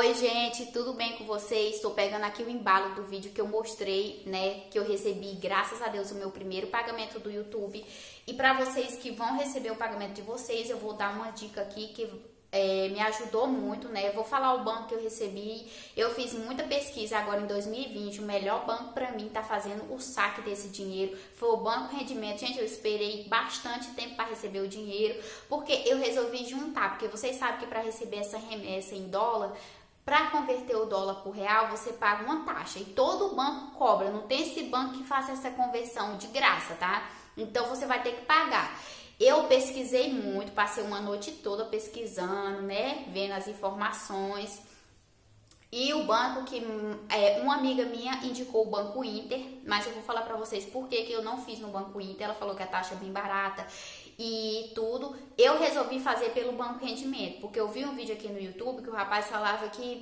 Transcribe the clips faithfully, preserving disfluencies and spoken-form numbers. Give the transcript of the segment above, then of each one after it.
Oi gente, tudo bem com vocês? Estou pegando aqui o embalo do vídeo que eu mostrei, né, que eu recebi, graças a Deus, o meu primeiro pagamento do YouTube. E para vocês que vão receber o pagamento de vocês, eu vou dar uma dica aqui que é, me ajudou muito, né? Eu vou falar o banco que eu recebi. Eu fiz muita pesquisa agora em dois mil e vinte, o melhor banco para mim tá fazendo o saque desse dinheiro foi o Banco Rendimento. Gente, eu esperei bastante tempo para receber o dinheiro, porque eu resolvi juntar, porque vocês sabem que para receber essa remessa em dólar, para converter o dólar por real, você paga uma taxa e todo banco cobra. Não tem esse banco que faça essa conversão de graça, tá? Então você vai ter que pagar. Eu pesquisei muito, passei uma noite toda pesquisando, né? Vendo as informações. E o banco que é, uma amiga minha indicou o Banco Inter, mas eu vou falar pra vocês por que que eu não fiz no Banco Inter. Ela falou que a taxa é bem barata e tudo. Eu resolvi fazer pelo Banco Rendimento, porque eu vi um vídeo aqui no YouTube que o rapaz falava que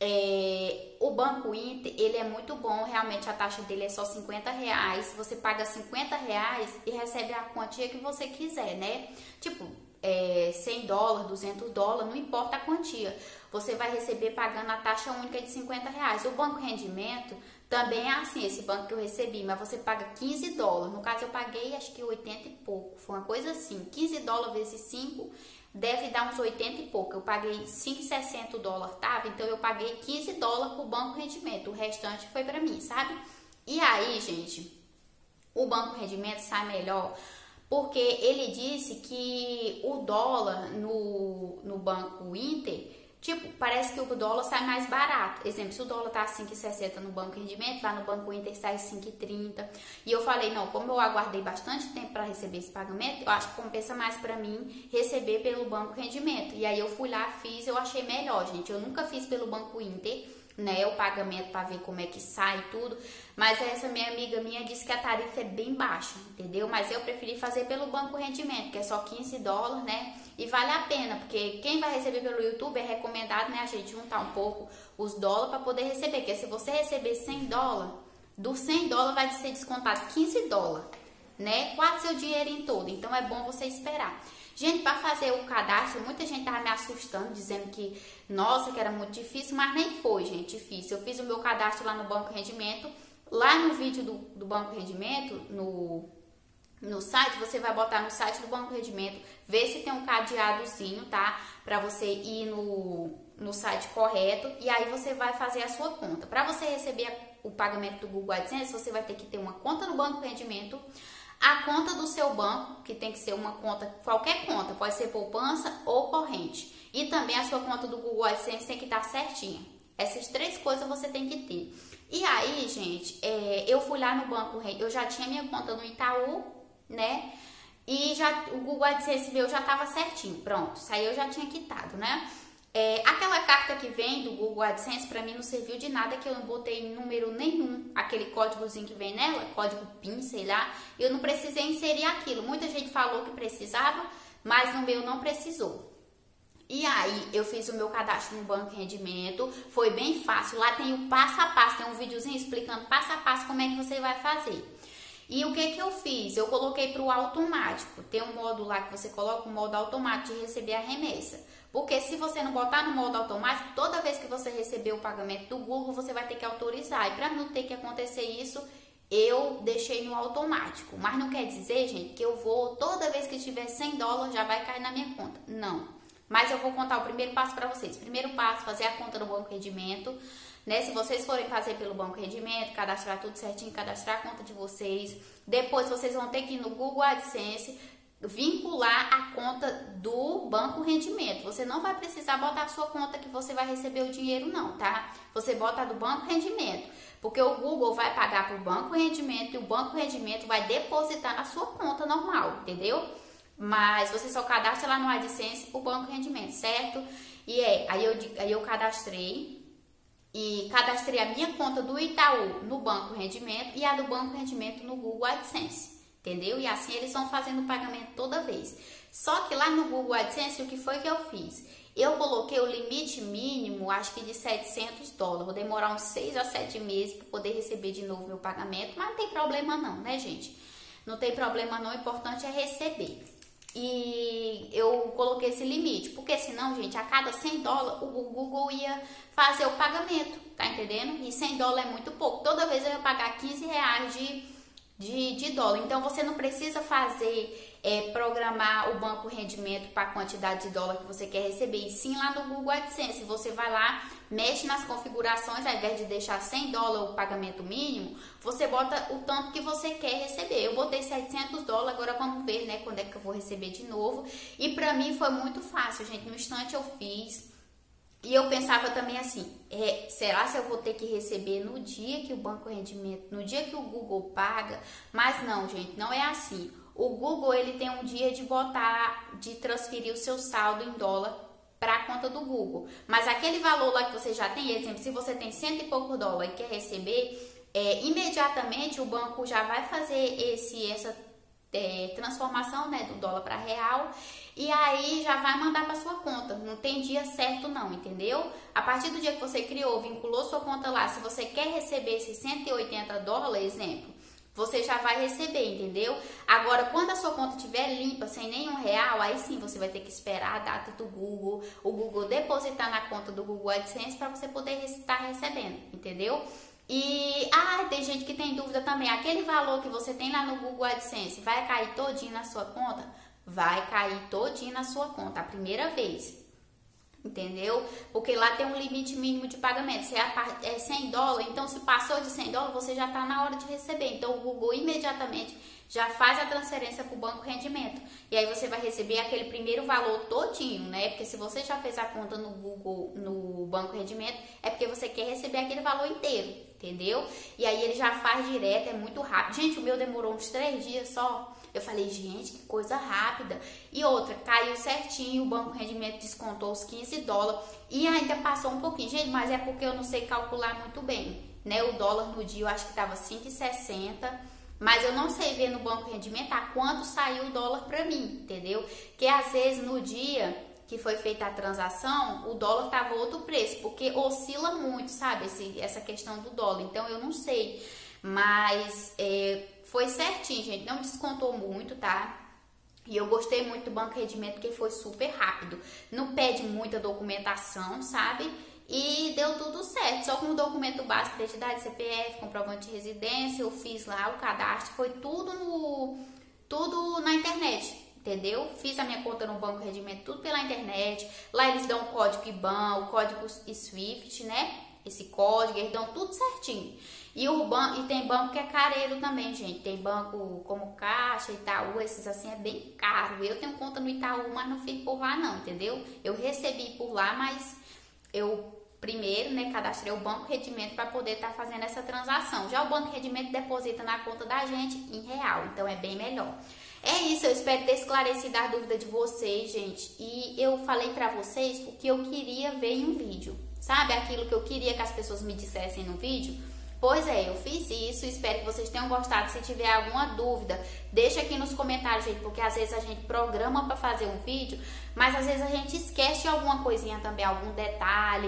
é, o Banco Inter, ele é muito bom, realmente a taxa dele é só cinquenta reais, você paga cinquenta reais e recebe a quantia que você quiser, né? Tipo, é, cem dólares, duzentos dólares, não importa a quantia, você vai receber pagando a taxa única de cinquenta reais. O Banco Rendimento também é assim, esse banco que eu recebi, mas você paga quinze dólares, no caso eu paguei acho que oitenta e pouco, foi uma coisa assim, quinze dólares vezes cinco, deve dar uns oitenta e pouco. Eu paguei cinco e sessenta dólares, tava? Então eu paguei quinze dólares pro Banco Rendimento. O restante foi pra mim, sabe? E aí, gente, o Banco Rendimento sai melhor porque ele disse que o dólar no, no Banco Inter, tipo, parece que o dólar sai mais barato. Exemplo, se o dólar tá cinco e sessenta no Banco Rendimento, lá no Banco Inter sai cinco e trinta. E eu falei, não, como eu aguardei bastante tempo para receber esse pagamento, eu acho que compensa mais para mim receber pelo Banco Rendimento. E aí eu fui lá, fiz, eu achei melhor, gente. Eu nunca fiz pelo Banco Inter, né, o pagamento para ver como é que sai tudo, mas essa minha amiga minha disse que a tarifa é bem baixa, entendeu? Mas eu preferi fazer pelo Banco Rendimento, que é só quinze dólares, né, e vale a pena, porque quem vai receber pelo YouTube é recomendado, né, a gente juntar um pouco os dólares para poder receber, porque se você receber cem dólares, dos cem dólares vai ser descontado quinze dólares, né, quase seu dinheiro em todo, então é bom você esperar. Gente, para fazer o cadastro, muita gente tava me assustando, dizendo que, nossa, que era muito difícil, mas nem foi, gente, difícil. Eu fiz o meu cadastro lá no Banco Rendimento, lá no vídeo do, do Banco Rendimento, no, no site, você vai botar no site do Banco Rendimento, ver se tem um cadeadozinho, tá? Para você ir no, no site correto, e aí você vai fazer a sua conta. Para você receber o pagamento do Google AdSense, você vai ter que ter uma conta no Banco Rendimento, a conta do seu banco, que tem que ser uma conta, qualquer conta, pode ser poupança ou corrente. E também a sua conta do Google AdSense tem que estar certinha. Essas três coisas você tem que ter. E aí, gente, é, eu fui lá no banco, eu já tinha minha conta no Itaú, né? E já, o Google AdSense meu já estava certinho, pronto. Isso aí eu já tinha quitado, né? É, aquela carta que vem do Google AdSense para mim não serviu de nada, que eu não botei número nenhum, aquele códigozinho que vem nela, código PIN, sei lá, eu não precisei inserir aquilo. Muita gente falou que precisava, mas no meu não precisou. E aí eu fiz o meu cadastro no Banco Rendimento, foi bem fácil, lá tem o passo a passo, tem um videozinho explicando passo a passo como é que você vai fazer. E o que que eu fiz? Eu coloquei para o automático, tem um modo lá que você coloca o modo automático de receber a remessa. Porque se você não botar no modo automático, toda vez que você receber o pagamento do Google, você vai ter que autorizar. E para não ter que acontecer isso, eu deixei no automático. Mas não quer dizer, gente, que eu vou, toda vez que tiver cem dólares, já vai cair na minha conta. Não. Mas eu vou contar o primeiro passo para vocês. Primeiro passo, fazer a conta no Banco Rendimento. Né? Se vocês forem fazer pelo Banco Rendimento, cadastrar tudo certinho, cadastrar a conta de vocês. Depois vocês vão ter que ir no Google AdSense, vincular a conta do Banco Rendimento. Você não vai precisar botar a sua conta que você vai receber o dinheiro não, tá? Você bota a do Banco Rendimento, porque o Google vai pagar para o Banco Rendimento e o Banco Rendimento vai depositar na sua conta normal, entendeu? Mas você só cadastra lá no AdSense o Banco Rendimento, certo? E é, aí eu, aí eu cadastrei e cadastrei a minha conta do Itaú no Banco Rendimento e a do Banco Rendimento no Google AdSense. Entendeu? E assim eles vão fazendo o pagamento toda vez. Só que lá no Google AdSense, o que foi que eu fiz? Eu coloquei o limite mínimo, acho que de setecentos dólares. Vou demorar uns seis a sete meses para poder receber de novo meu pagamento. Mas não tem problema não, né, gente? Não tem problema não, o importante é receber. e eu coloquei esse limite, porque senão, gente, a cada cem dólares o Google ia fazer o pagamento, tá entendendo? E cem dólares é muito pouco, toda vez eu ia pagar quinze reais de, de, de dólar. Então você não precisa fazer, é, programar o banco rendimento para a quantidade de dólar que você quer receber, e sim lá no Google AdSense, você vai lá, mexe nas configurações, ao invés de deixar cem dólares o pagamento mínimo, você bota o tanto que você quer receber. Eu botei setecentos dólares, agora vamos ver, né, quando é que eu vou receber de novo. E pra mim foi muito fácil, gente, no instante eu fiz. E eu pensava também assim, é, será se eu vou ter que receber no dia que o banco rendimento, no dia que o Google paga? Mas não, gente, não é assim. O Google, ele tem um dia de botar, de transferir o seu saldo em dólar para a conta do Google. Mas aquele valor lá que você já tem, exemplo, se você tem cento e pouco dólar e quer receber, é, imediatamente o banco já vai fazer esse, essa é, transformação, né, do dólar para real, e aí já vai mandar para sua conta. Não tem dia certo não, entendeu? A partir do dia que você criou, vinculou sua conta lá, se você quer receber esses cento e oitenta dólares, exemplo, você já vai receber, entendeu? Agora, quando a sua conta estiver limpa, sem nenhum real, aí sim você vai ter que esperar a data do Google, o Google depositar na conta do Google AdSense para você poder estar recebendo, entendeu? E, ah, tem gente que tem dúvida também, aquele valor que você tem lá no Google AdSense vai cair todinho na sua conta? Vai cair todinho na sua conta, a primeira vez. Entendeu? Porque lá tem um limite mínimo de pagamento. Se é cem dólares, então se passou de cem dólares, você já está na hora de receber. Então o Google imediatamente já faz a transferência para o banco rendimento. E aí você vai receber aquele primeiro valor todinho, né? Porque se você já fez a conta no Google, no banco rendimento, é porque você quer receber aquele valor inteiro, entendeu? E aí ele já faz direto, é muito rápido. Gente, o meu demorou uns três dias só. Eu falei, gente, que coisa rápida. E outra, caiu certinho, o banco rendimento descontou os quinze dólares e ainda passou um pouquinho. Gente, mas é porque eu não sei calcular muito bem, né? O dólar no dia eu acho que estava cinco e sessenta, mas eu não sei ver no banco rendimento a quanto saiu o dólar para mim, entendeu? Que às vezes no dia que foi feita a transação, o dólar estava outro preço, porque oscila muito, sabe? Esse, essa questão do dólar. Então eu não sei, mas... É, foi certinho, gente, não descontou muito, tá? E eu gostei muito do banco rendimento, porque foi super rápido. Não pede muita documentação, sabe? E deu tudo certo. Só com o documento básico, identidade, C P F, comprovante de residência, eu fiz lá o cadastro, foi tudo no, tudo na internet, entendeu? Fiz a minha conta no banco rendimento, tudo pela internet. Lá eles dão o código I B A N, o código Swift, né? Esse código, eles dão tudo certinho. E, o banco, e tem banco que é careiro também, gente. Tem banco como Caixa, Itaú, esses assim é bem caro. Eu tenho conta no Itaú, mas não fiz por lá não, entendeu? Eu recebi por lá, mas eu primeiro, né, cadastrei o banco rendimento para poder estar tá fazendo essa transação. Já o banco rendimento deposita na conta da gente em real, então é bem melhor. É isso, eu espero ter esclarecido a dúvida de vocês, gente. E eu falei para vocês o que eu queria ver em um vídeo. Sabe aquilo que eu queria que as pessoas me dissessem no vídeo? Pois é, eu fiz isso, espero que vocês tenham gostado. Se tiver alguma dúvida, deixa aqui nos comentários, gente, porque às vezes a gente programa para fazer um vídeo, mas às vezes a gente esquece alguma coisinha também, algum detalhe.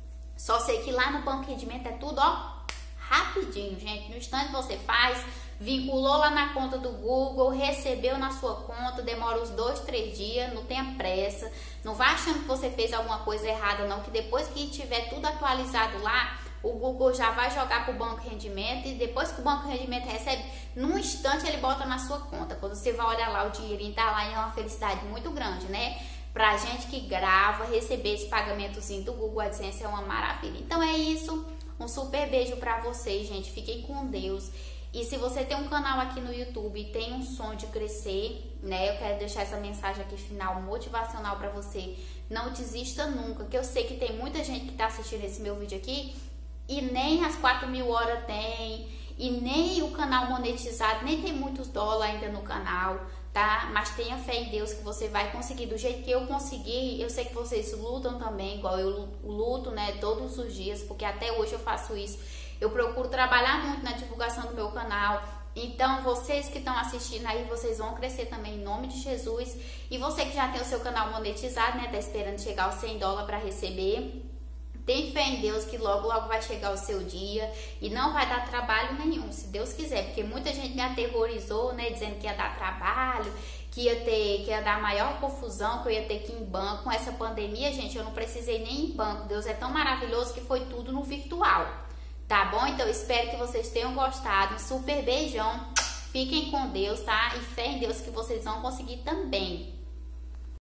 Só sei que lá no banco de rendimento é tudo, ó, rapidinho, gente. No instante você faz, vinculou lá na conta do Google, recebeu na sua conta, demora uns dois, três dias, não tenha pressa. Não vá achando que você fez alguma coisa errada, não, que depois que tiver tudo atualizado lá, o Google já vai jogar para o banco rendimento e depois que o banco rendimento recebe, num instante ele bota na sua conta. Quando você vai olhar lá, o dinheirinho tá lá e é uma felicidade muito grande, né? Pra gente que grava, receber esse pagamentozinho do Google AdSense é uma maravilha. Então é isso, um super beijo pra vocês, gente. Fiquem com Deus. E se você tem um canal aqui no YouTube e tem um sonho de crescer, né? Eu quero deixar essa mensagem aqui final motivacional pra você. Não desista nunca, que eu sei que tem muita gente que tá assistindo esse meu vídeo aqui e nem as quatro mil horas tem, e nem o canal monetizado, nem tem muitos dólares ainda no canal, tá? Mas tenha fé em Deus que você vai conseguir. Do jeito que eu consegui, eu sei que vocês lutam também, igual eu luto, né? Todos os dias, porque até hoje eu faço isso. Eu procuro trabalhar muito na divulgação do meu canal. Então, vocês que estão assistindo aí, vocês vão crescer também em nome de Jesus. E você que já tem o seu canal monetizado, né? Tá esperando chegar aos cem dólares para receber. Tem fé em Deus que logo, logo vai chegar o seu dia e não vai dar trabalho nenhum, se Deus quiser. Porque muita gente me aterrorizou, né? Dizendo que ia dar trabalho que ia ter, que ia dar maior confusão, que eu ia ter que ir em banco. Com essa pandemia, gente, eu não precisei nem ir em banco. Deus é tão maravilhoso que foi tudo no virtual. Tá bom? Então, eu espero que vocês tenham gostado. Um super beijão. Fiquem com Deus, tá? E fé em Deus que vocês vão conseguir também.